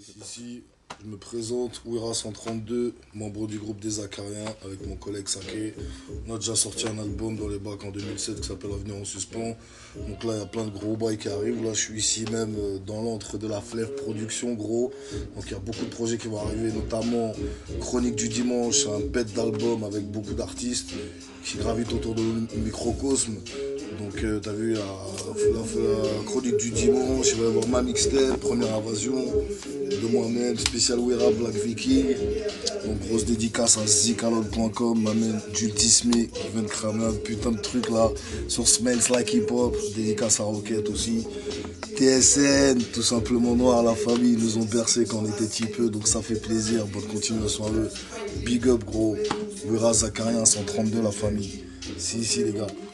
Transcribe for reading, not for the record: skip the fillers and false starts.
Ici, je me présente, Ouira 132, membre du groupe des Acariens avec mon collègue Saké. On a déjà sorti un album dans les bacs en 2007 qui s'appelle Avenir en suspens. Donc là, il y a plein de gros bails qui arrivent. Là, je suis ici même dans l'antre de la Flair Production, gros. Donc il y a beaucoup de projets qui vont arriver, notamment Chronique du Dimanche, un bête d'album avec beaucoup d'artistes qui gravitent autour de Microcosme. Donc t'as vu la chronique du dimanche, il va y avoir ma mixtape, première invasion de moi-même, spécial Wera Black Vicky. Donc grosse dédicace à zikalog.com, ma main Jultisme qui vient de cramer un putain de truc là sur Smells Like Hip Hop, dédicace à Rocket aussi. TSN, tout simplement Noir, la famille, ils nous ont bercé quand on était petit peu, donc ça fait plaisir, bonne continuation à eux. Big up gros, Wera Zakarien 132 la famille. Si les gars.